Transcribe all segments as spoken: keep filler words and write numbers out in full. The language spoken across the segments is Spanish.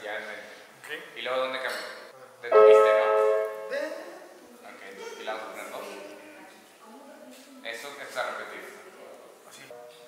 ya en mente. Okay. ¿Y luego dónde cambio? Detuviste, ¿no? Ok, y la vamos a poner dos. Eso es a repetir. Así.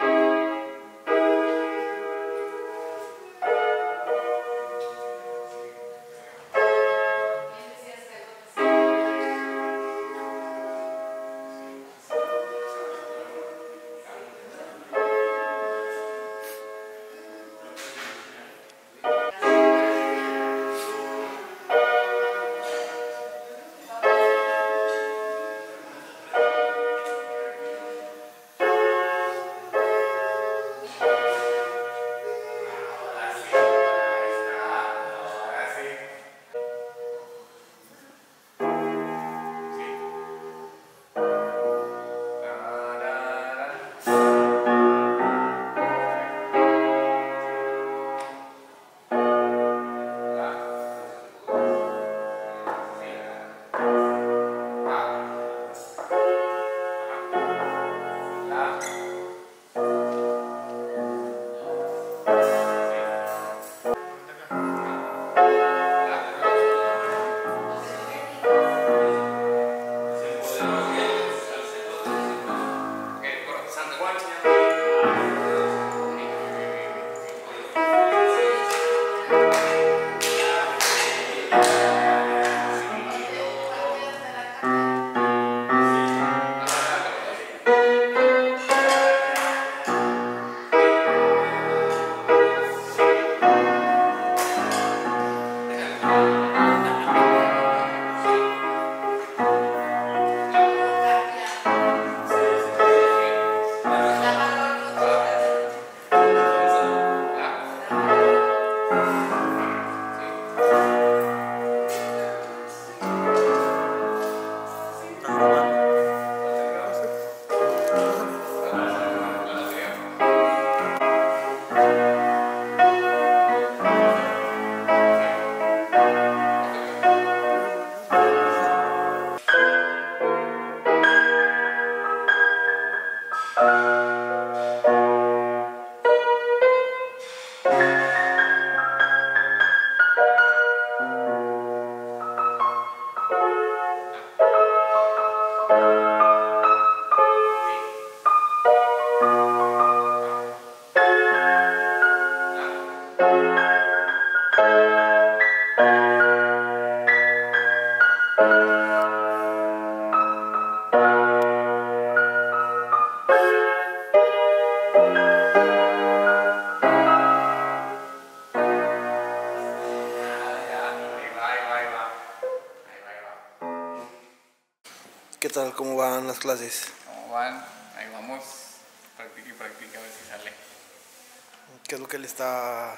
¿Qué tal? ¿Cómo van las clases? ¿Cómo van? Ahí vamos. Practica y practica a ver si sale. ¿Qué es lo que le está...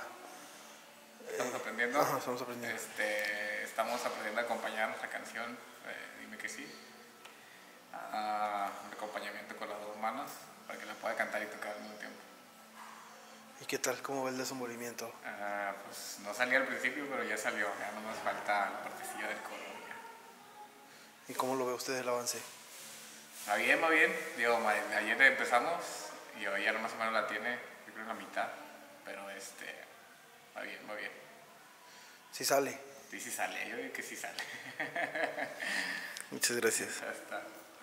¿Estamos eh, aprendiendo? Ajá, estamos aprendiendo. Este, estamos aprendiendo a acompañar nuestra canción, eh, Dime que sí. Ah, un acompañamiento con las dos manos para que la pueda cantar y tocar al mismo tiempo. ¿Y qué tal? ¿Cómo va el desenvolvimiento? Ah, pues no salía al principio, pero ya salió. Ya no nos falta la partecilla del coro. Ya. ¿Y cómo lo ve usted el avance? Va bien, va bien. Digo, ayer empezamos y hoy ya más o menos la tiene, yo creo en la mitad. Pero este, va bien, va bien. ¿Sí sale? Sí, sí sale. Yo digo que sí sale. Muchas gracias. Ya está.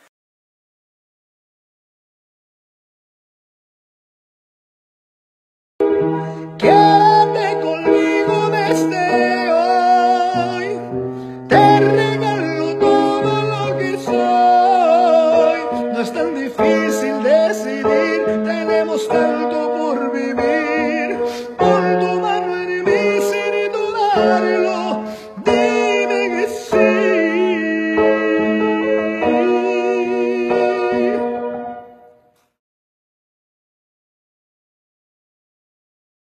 Quédate conmigo desde hoy, te regalo todo lo que soy. No es tan difícil decidir, tenemos tan